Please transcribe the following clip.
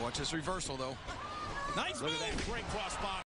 Watch this reversal, though. Nice move. Look at that. Great crossbody.